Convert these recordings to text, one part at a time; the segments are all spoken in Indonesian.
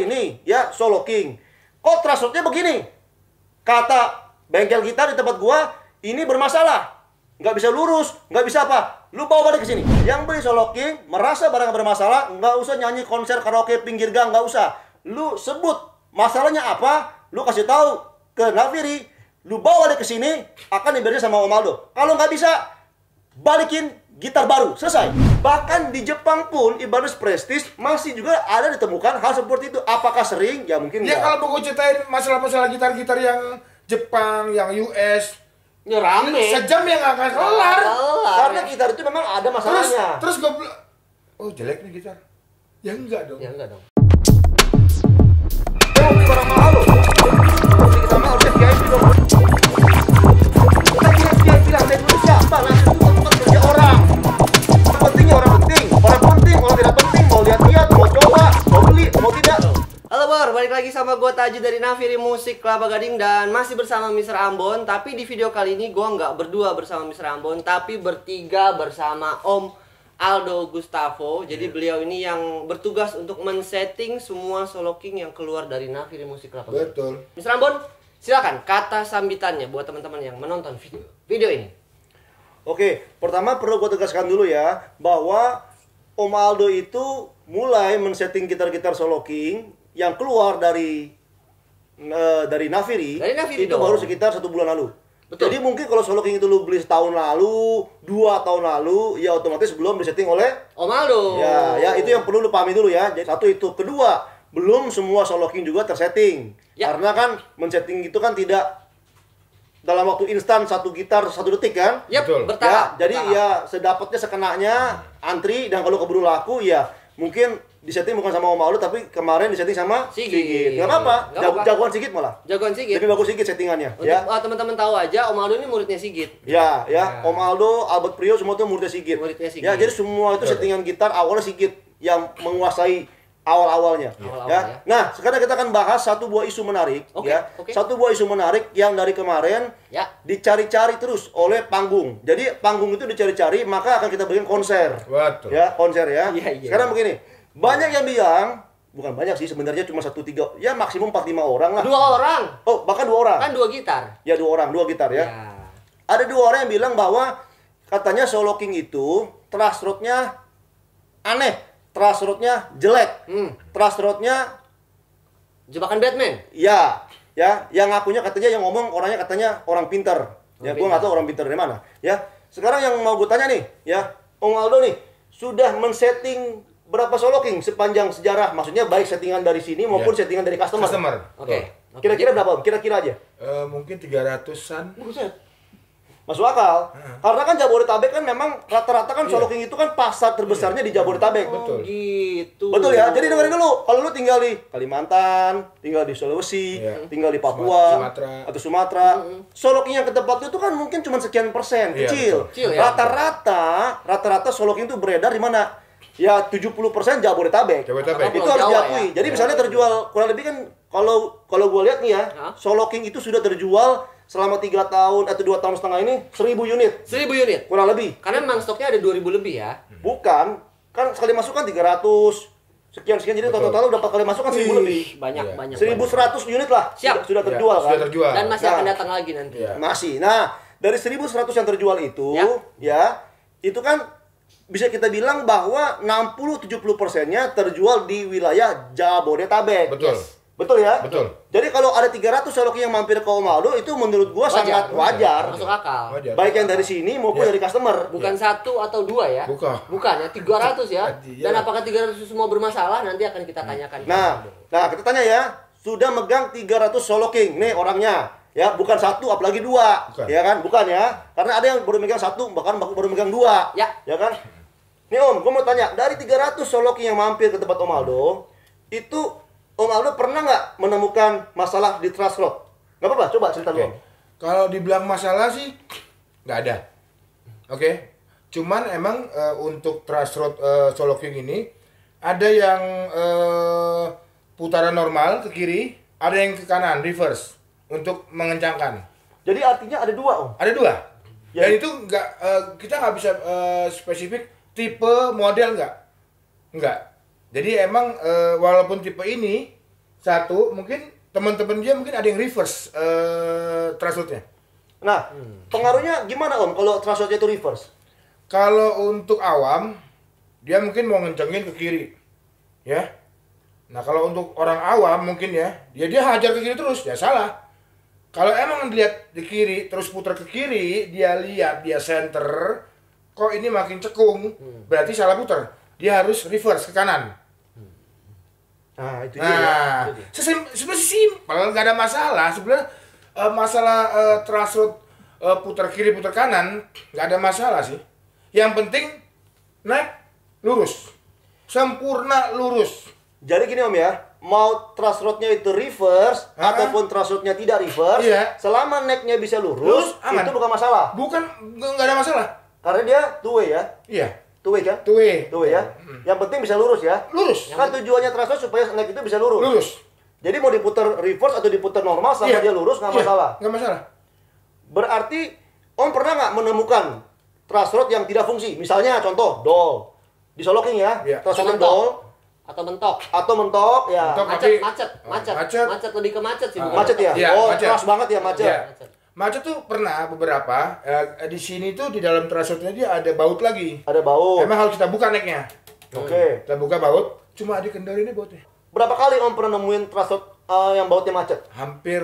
ini ya Solo King. Kok trust begini? Kata bengkel gitar di tempat gua ini bermasalah. Nggak bisa lurus, nggak bisa apa. Lu bawa balik ke sini. Yang beli Solo King merasa barang bermasalah, nggak usah nyanyi konser karaoke pinggir gang, nggak usah. Lu sebut masalahnya apa, lu kasih tahu ke Nafiri, lu bawa balik ke sini, akan diberesin sama Om Aldo. Kalau nggak bisa, balikin gitar baru, selesai. Bahkan di Jepang pun, Ibanez Prestige masih juga ada ditemukan hal seperti itu. Apakah sering? Ya mungkin ya. enggak. Kalau mau ceritain masalah-masalah gitar-gitar yang Jepang, yang US, ya rame. Sejam ya nggak akan kelar. Karena gitar itu memang ada masalahnya. Terus gue bilang, oh jelek nih gitar. Ya enggak dong. Ya enggak dong. Kita beli barang mahal loh. Beli kita mahal, harusnya VIP dong. Kita VIP lah, dari dulu siapa? Nah, itu tempat kerja orang. Yang pentingnya orang penting. Orang penting, orang tidak penting. Mau lihat-lihat, mau coba, mau beli, mau tidak. Halo Bor, balik lagi sama gue Taji dari Nafiri Musik Kelapa Gading. Dan masih bersama Mr. Ambon. Tapi di video kali ini gue nggak berdua bersama Mr. Ambon, tapi bertiga bersama Om Aldo Gustavo. Jadi beliau ini yang bertugas untuk men-setting semua Solo King yang keluar dari Nafiri Musik Kelapa Gading. Betul. Mr. Ambon, silakan kata sambitannya buat teman-teman yang menonton video ini. Oke, pertama perlu gue tegaskan dulu ya, bahwa Om Aldo itu mulai men-setting gitar-gitar Solo King yang keluar dari Nafiri, itu dong. baru sekitar 1 bulan lalu. Betul. Jadi mungkin kalau Solo King itu lu beli setahun lalu, 2 tahun lalu, ya otomatis belum disetting oleh Om Aldo. Ya itu yang perlu lu pahami dulu ya. Jadi satu itu, kedua, belum semua Solo King juga tersetting. Ya. Karena kan men-setting itu kan tidak dalam waktu instan satu gitar 1 detik kan? Yap, Betul. bertahap. Ya, jadi bertahap. ya sedapatnya sekenanya antri, dan kalau keburu laku ya mungkin disetting bukan sama Om Aldo tapi kemarin disetting sama Sigit. Nggak apa-apa, Nggak apa-apa. jagoan Sigit malah. Jagoan Sigit. Lebih bagus Sigit settingannya Untuk ya. teman-teman tahu aja, Om Aldo ini muridnya Sigit. Ya, Om Aldo, Albert Prio semua itu muridnya Sigit. Muridnya Sigit. Ya, jadi semua itu settingan gitar awalnya Sigit yang menguasai awal-awalnya. Awal-awal Ya. ya. Nah, sekarang kita akan bahas satu buah isu menarik Oke, ya. oke. Satu buah isu menarik yang dari kemarin Ya. dicari-cari terus oleh panggung. Jadi panggung itu dicari-cari, maka akan kita bikin konser. Betul. Ya, konser ya. Iya. Sekarang begini, banyak yang bilang, bukan banyak sih sebenarnya, cuma 1-3, ya maksimum 4-5 orang lah. 2 orang. Oh, bahkan 2 orang. Kan 2 gitar. Ya 2 orang, 2 gitar ya. Ada 2 orang yang bilang bahwa katanya Solo King itu truss rod-nya aneh, truss rod-nya jelek, truss rod-nya Jebakan Batman. ya, yang ngakunya katanya, yang ngomong orangnya katanya orang pinter. Ya, gue nggak tahu orang pinter dari mana. Ya, sekarang yang mau gue tanya nih, ya, Om Aldo nih sudah men-setting berapa Solo King sepanjang sejarah? Maksudnya baik settingan dari sini maupun settingan dari customer. Oke. Kira-kira berapa? Kira-kira aja. Mungkin 300-an. Buset. Masuk akal. Karena kan Jabodetabek kan memang rata-rata kan Solo King itu kan pasar terbesarnya di Jabodetabek. Betul. Gitu. Betul ya. Jadi dengerin dulu. Kalau lu tinggal di Kalimantan, tinggal di Sulawesi, tinggal di Papua, Sumatera. atau Sumatera, Solo King yang ke tempat lu itu kan mungkin cuma sekian persen, Iya, kecil. Kecil ya. Rata-rata Solo King itu beredar di mana? Ya 70% Jabodetabek. Jabodetabek. Itu Pulau harus Jawa diakui. ya. Jadi misalnya terjual kurang lebih kan, kalau gua lihat nih ya, Hah? Solo King itu sudah terjual selama 3 tahun atau 2 tahun setengah ini 1000 unit 1000 unit. kurang lebih. Karena memang stoknya ada 2000 lebih ya. Bukan, kan sekali masuk kan 300 sekian, jadi Betul. total udah 4 kali masuk kan 1000 lebih. Banyak Iya. banyak. 1100 unit lah. Siap. Sudah terjual kan. Sudah terjual. Dan masih Nah. akan datang lagi nanti. Iya. Masih. Nah, dari 1100 yang terjual itu Ya. itu kan bisa kita bilang bahwa 60-70%-nya terjual di wilayah Jabodetabek. Betul. Betul ya? Betul. Jadi kalau ada 300 Solo King yang mampir ke Om Aldo, itu menurut gua sangat wajar. Masuk akal. Wajar. Baik yang dari sini maupun dari customer. Bukan 1 atau 2 ya? Bukan. ya, 300 ya. Iya. Dan apakah 300 itu semua bermasalah? Nanti akan kita tanyakan. Nah, kita tanya ya, sudah megang 300 Solo King, nih orangnya, ya bukan 1 apalagi 2, Bukan. ya kan, bukan ya, karena ada yang baru megang 1, bahkan baru megang 2, Ya. kan. Nih Om, gue mau tanya, dari 300 Solo King yang mampir ke tempat Om Aldo, itu Om Aldo pernah nggak menemukan masalah di truss rod? Nggak apa-apa, coba cerita dulu. Om. Kalau dibilang masalah sih nggak ada. Oke. Cuman emang untuk truss rod Solo King ini ada yang putaran normal ke kiri, ada yang ke kanan reverse untuk mengencangkan. Jadi artinya ada 2 Om. Ada 2. Ya. Dan itu nggak kita nggak bisa spesifik tipe model nggak. Jadi emang walaupun tipe ini Satu, mungkin teman-teman dia mungkin ada yang reverse thresholdnya. Nah, pengaruhnya gimana Om kalau thresholdnya itu reverse? Kalau untuk awam, dia mungkin mau ngencengin ke kiri, ya. Nah kalau untuk orang awam mungkin dia hajar ke kiri terus, ya salah. Kalau emang dilihat di kiri terus putar ke kiri, dia lihat dia center, kok ini makin cekung, berarti salah putar. Dia harus reverse ke kanan. Nah, itu dia. Nah, Itu dia. sebenarnya simpel, nggak ada masalah. Sebenarnya masalah threshold putar kiri putar kanan nggak ada masalah sih. Yang penting naik lurus, sempurna lurus. Jadi gini Om ya, mau thresholdnya itu reverse ataupun thresholdnya tidak reverse, Iya. selama necknya bisa lurus, Lurus, aman. itu bukan masalah. Bukan, nggak ada masalah. Karena dia two way ya, Iya, two way kan? tuh Two way ya. Yang penting bisa lurus ya. lurus, Kan tujuannya threshold supaya neck itu bisa lurus. lurus. Jadi mau diputar reverse atau diputar normal sama dia lurus nggak Iya, masalah. nggak masalah. Berarti Om pernah nggak menemukan threshold yang tidak fungsi? Misalnya contoh doll di soloking ya, Iya. thresholdnya Mentok. doll Atau mentok. atau mentok ya. Mentok. Macet, Tapi- macet, macet, macet. macet, lebih ke macet sih. bukan Macet ya? mentok. Iya, Oh, macet. keras banget ya macet. Iya. Macet tuh pernah beberapa. Di sini tuh di dalam thresholdnya dia ada baut lagi. Ada bau. Emang harus kita buka necknya. Oke. Kita buka baut, cuma di kendari ini bautnya. Berapa kali Om pernah nemuin threshold yang bautnya macet? Hampir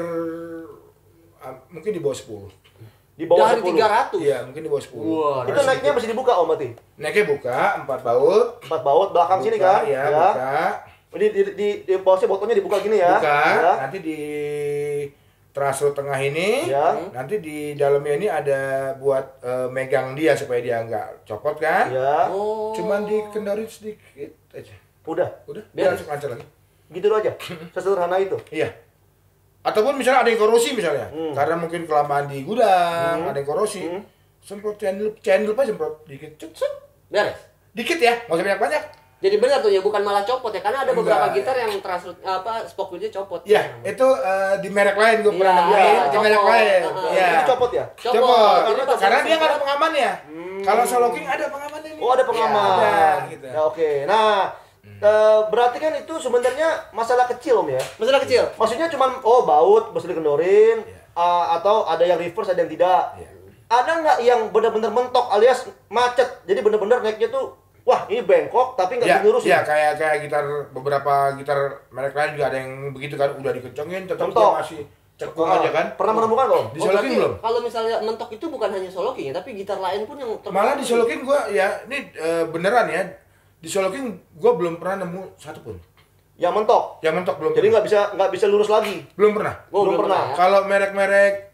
mungkin di bawah 10. Di bawah Dari 10. 300. Iya, mungkin di bawah 10. Wah, Itu necknya masih dibuka Om berarti? Necknya buka, 4 baut. 4 baut belakang sini Buka, kan? ya, buka. Di bawahnya botolnya dibuka gini ya. Buka, Ya. nanti di threshold tengah ini, Ya. nanti di dalamnya ini ada buat megang dia supaya dia nggak copot kan. Ya. Oh. Cuman dikendarin sedikit aja. Udah. Udah, Beres. dia langsung lancar lagi. Gitu aja. Sesederhana itu. Iya. Ataupun misalnya ada yang korosi misalnya, Hmm. karena mungkin kelamaan di gudang, ada yang korosi, semprot cendol aja semprot dikit, cet, cet. Beres. Dikit ya, nggak usah banyak-banyak. Jadi benar tuh ya, bukan malah copot ya, karena ada beberapa Enggak. gitar yang spoke wheelnya copot. Ya, itu di merek lain gue pernah Iya, nemuin, di copot. merek lain. Heeh. Iya. Itu copot ya? Copot. Jadi pas Karena dia nggak ada semprot- pengamannya. Kalau Solo King ada pengamannya nih. Oh, ada pengaman. Iya, ada, gitu. Ya, oke. Nah, berarti kan itu sebenarnya masalah kecil Om ya. Masalah kecil. Maksudnya cuman baut mesti dikendorin Iya. atau ada yang reverse ada yang tidak. Iya. Ada nggak yang benar-benar mentok alias macet? Jadi benar-benar necknya tuh wah ini bengkok tapi nggak Ya, bisa dilurusin. ya kayak gitar beberapa gitar merek lain juga ada yang begitu kan, udah dikencengin tetap dia Mentok. masih cekung aja kan. Pernah menemukan Om? Di Solo King berarti belum? Kalau misalnya mentok itu bukan hanya Solo King ya, tapi gitar lain pun yang Malah di Solo King gua ya ini beneran ya. Di Solo King gua belum pernah nemu satu pun. Yang mentok. Yang mentok belum. Jadi pernah. nggak bisa lurus lagi. Belum pernah. Oh, belum pernah. ya. Kalau merek-merek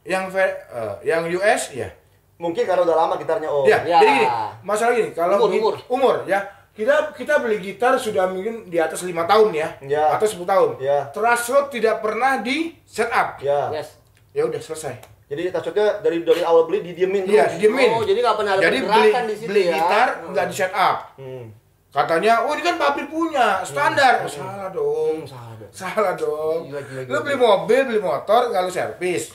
yang US ya. Mungkin karena udah lama gitarnya Om. Ya, Ya. jadi gini, masalah gini, kalau Umur. ya. Kita beli gitar sudah mungkin di atas 5 tahun ya, Ya. atau 10 tahun. Ya. Threshold tidak pernah di setup. Ya. Yes. Ya udah selesai. Jadi maksudnya dari awal beli didiemin terus. Iya, didiemin. Oh, jadi nggak pernah ada Jadi pergerakan di situ beli ya. gitar nggak di setup. Hmm. Katanya, oh ini kan pabrik punya, standar. Oh, salah dong. Salah dong. Salah dong. Gila. Lu beli mobil, beli motor, nggak lu servis.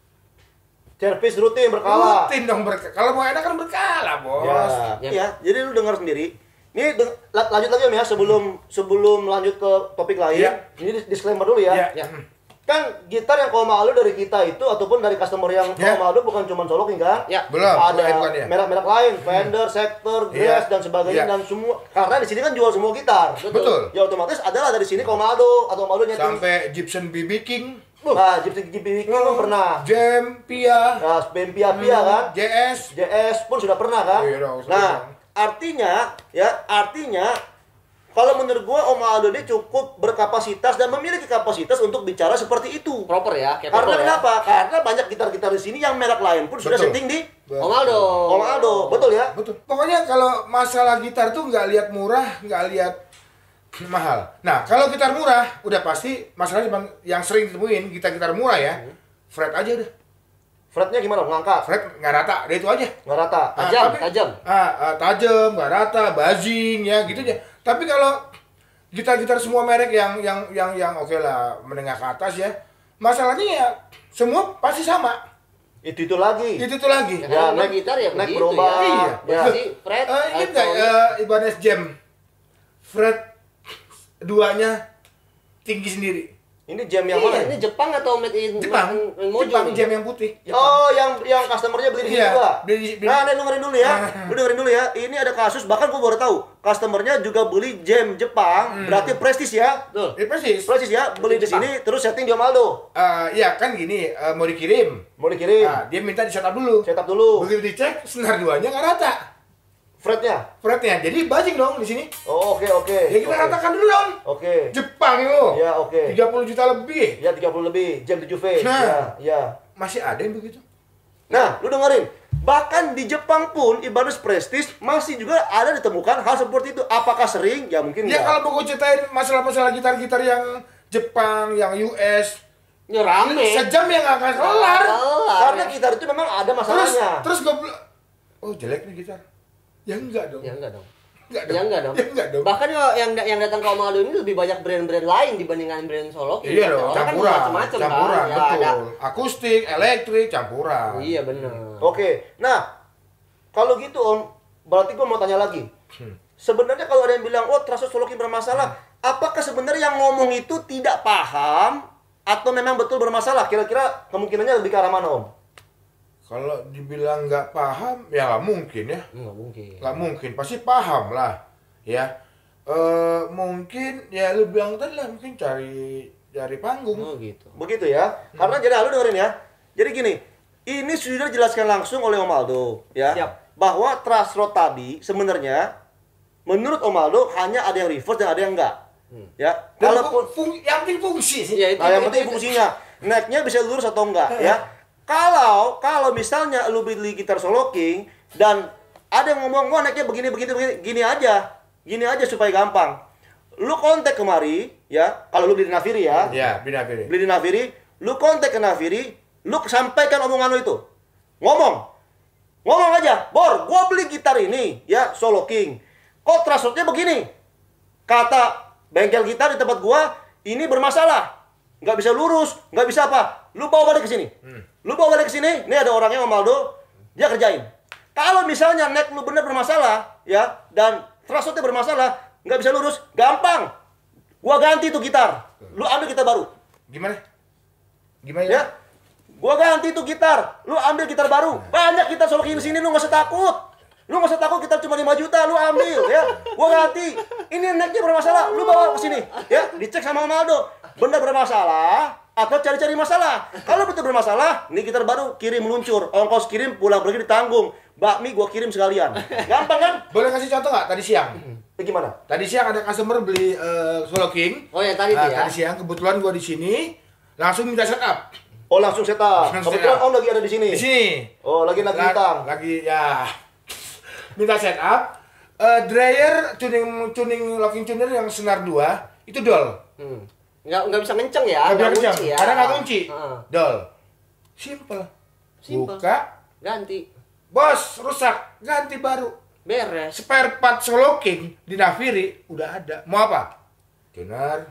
Servis rutin berkala. Rutin dong, kalau mau enak kan berkala, bos. Ya. Yep. Ya, jadi lu dengar sendiri. Ini lanjut lagi Om ya sebelum lanjut ke topik lain. Iya. Ini disclaimer dulu ya. Ya. Ya. Kan gitar yang kau malu dari kita itu ataupun dari customer yang Ya. kau malu bukan cuma Solo King kan? Ya. Belum, Ada bukan ya. merek-merek lain, Fender, Sector, Grass Iya. dan sebagainya Iya. dan semua. Karena di sini kan jual semua gitar. Betul. Ya otomatis adalah dari sini kau malu atau malu nyeting. Sampai Gibson BB King, Nah, Gypsy Viking pun pernah. Jam, Pia, Nah, Pia kan? JS. JS pun sudah pernah kan? Iya dong, sudah Nah, dong. artinya kalau menurut gua Om Aldo ini cukup berkapasitas dan memiliki kapasitas untuk bicara seperti itu. Proper ya, kayak Karena proper ya. kenapa? Karena banyak gitar-gitar di sini yang merek lain pun sudah Betul. setting di Om Aldo. Om Aldo, betul ya? Betul. Pokoknya kalau masalah gitar tuh nggak lihat murah, nggak lihat mahal. Nah, kalau gitar murah, udah pasti masalahnya Bang, yang sering ditemuin gitar-gitar murah ya, fret aja udah. Fretnya gimana? Ngangkat? Fret nggak rata, udah itu aja. Nggak rata? Tajam, tapi- tajam. Tajam, nggak rata, buzzing ya gitu aja. Tapi kalau gitar-gitar semua merek yang oke lah menengah ke atas ya, masalahnya ya semua pasti sama. Itu lagi. Itu tuh lagi. Ya, kalau naik- gitar ya naik begitu berubah. ya. Iya. Berarti fret, Ingat nggak Ibanez Jam, fret duanya tinggi sendiri. Ini jam yang Iya, mana? ini Jepang atau made in Jepang, Mojo Jepang nih? jam yang putih. Oh, yang customernya beli di sini Iya, juga. beli- Nah, nih dengerin dulu ya. Lu dengerin dulu ya. Ini ada kasus, bahkan gua baru tahu. Customernya juga beli jam Jepang, berarti prestis ya. Betul. Persis. Prestis ya, beli di Jepang. sini terus setting di Om Aldo. Iya kan gini, mau dikirim. Mau dikirim, Nah, dia minta di setup dulu. setup dulu. Begitu dicek, senar duanya nggak rata. Fretnya. Fretnya, jadi bajing dong di sini. Oh, oke. Ya kita Oke. ratakan dulu dong. Oke. Jepang lo. Ya, oke. 30 juta lebih. Ya 30 lebih, jam 7 V. Nah. Ya. Masih ada yang begitu. Nah, lu dengerin. Bahkan di Jepang pun ibarat prestis masih juga ada ditemukan hal seperti itu. Apakah sering? Ya mungkin Ya enggak. kalau mau gue ceritain masalah-masalah gitar-gitar yang Jepang, yang US, Ya rame. sejam yang nggak akan kelar. Karena gitar itu memang ada masalahnya. Terus gue bilang, oh jelek nih gitar. Ya enggak dong. Ya enggak dong. Enggak Ya enggak dong. Ya enggak dong. Bahkan yang datang ke Om Aldo ini lebih banyak brand-brand lain dibandingkan brand Solo. Iya dong, Orang kan campuran, macam-macam campuran, kan. Ya, betul. ada. Akustik, elektrik, campuran. Iya benar. Oke. Nah, kalau gitu Om, berarti gua mau tanya lagi. Sebenarnya kalau ada yang bilang, oh Trasos Solokin bermasalah, apakah sebenarnya yang ngomong itu tidak paham atau memang betul bermasalah? Kira-kira kemungkinannya lebih ke arah mana Om? Kalau dibilang nggak paham, ya nggak mungkin ya. Enggak mungkin. Nggak mungkin, pasti paham lah. Ya, mungkin ya lu bilang tadi lah, mungkin cari panggung. Oh gitu. Begitu ya. Karena jadi lu dengerin ya. Jadi gini, ini sudah dijelaskan langsung oleh Om Aldo ya. Siap. Bahwa trust road tadi sebenarnya menurut Om Aldo hanya ada yang reverse dan ada yang enggak. Ya. Dan Kalaupun yang penting fungsi sih. Ya, itu, nah, yang itu- penting itu- fungsinya. Necknya bisa lurus atau enggak ya. Kalau misalnya lu beli gitar Solo King dan ada yang ngomong, wah necknya begini gini aja. Gini aja supaya gampang. Lu kontak kemari ya, kalau lu beli di Naviri ya. Ya, beda. Beli di Naviri, lu kontak ke Naviri, lu sampaikan omongan lu itu. Ngomong aja, Bor, gua beli gitar ini, ya, Solo King. Kok trasotnya begini? Kata bengkel gitar di tempat gua, ini bermasalah. Nggak bisa lurus, nggak bisa apa. Lu bawa balik ke sini. Lu bawa balik ke sini, ini ada orangnya Om Aldo, dia kerjain. Kalau misalnya neck lu bener bermasalah, ya, dan trasotnya bermasalah, nggak bisa lurus, gampang. Gua ganti tuh gitar. Lu ambil gitar baru. Gimana? Gimana Ya. Gua ganti tuh gitar. Lu ambil gitar baru. Banyak gitar Solo King di sini, lu nggak usah takut. Lu nggak usah takut, gitar cuma 5 juta, lu ambil ya. Gua ganti. Ini necknya bermasalah, lu bawa ke sini. Ya, dicek sama Om Aldo. Benar bermasalah atau cari-cari masalah. Kalau betul bermasalah, ini gitar baru kirim meluncur. Ongkos kirim pulang pergi ditanggung. Bakmi gua kirim sekalian. Gampang kan? Boleh kasih contoh nggak tadi siang? Gimana? Tadi siang ada customer beli Solo King. Oh yang tadi tuh ya. Tadi siang kebetulan gua di sini langsung minta setup. Oh, langsung setup. Langsung Kebetulan setup. Om lagi ada di sini. Di sini. Oh, lagi bintang. Lagi ya. Minta setup. Dryer tuning locking tuner yang senar 2 itu dol. Nggak bisa kenceng ya. Nggak bisa kunci ya. Karena nggak kunci. Heeh. Dol. Simple. Simple. Buka. Ganti. Bos, rusak. Ganti baru. Beres. Spare part Solo King di Naviri udah ada. Mau apa? Tuner.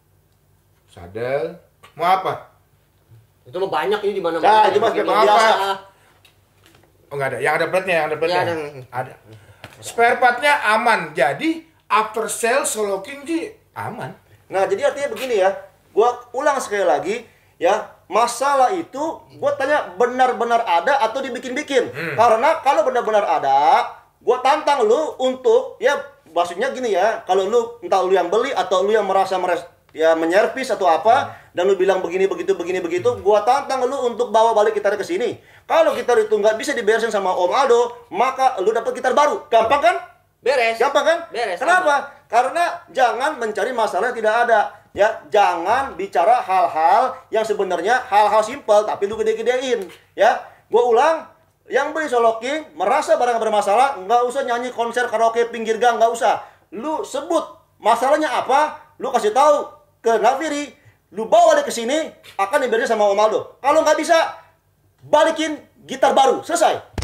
Saddle. Mau apa? Itu mah banyak ini di mana-mana. Nah, itu mah Begini. spare part biasa. Oh nggak ada. Yang ada plate-nya, Ya, ada. Spare part-nya aman. Jadi after sale Solo King sih aman. Nah, jadi artinya begini ya. Gua ulang sekali lagi ya. Masalah itu gua tanya benar-benar ada atau dibikin-bikin. Karena kalau benar-benar ada, gua tantang lu untuk ya maksudnya gini ya. Kalau lu entah lu yang beli atau lu yang merasa ya menyervis atau apa dan lu bilang begini begitu, gua tantang lu untuk bawa balik gitar ke sini. Kalau gitar itu nggak bisa diberesin sama Om Aldo, maka lu dapat gitar baru. Gampang kan? Beres. Gampang kan? Beres. Kenapa? Karena jangan mencari masalah yang tidak ada. Ya, jangan bicara hal-hal yang sebenarnya hal-hal simpel tapi lu gede-gedein. Ya, gua ulang, yang beli Solo King merasa barang bermasalah, nggak usah nyanyi konser karaoke pinggir gang, nggak usah. Lu sebut masalahnya apa, lu kasih tahu ke Naviri, lu bawa dia ke sini, akan diberesin sama Om Aldo. Kalau nggak bisa, balikin gitar baru, selesai.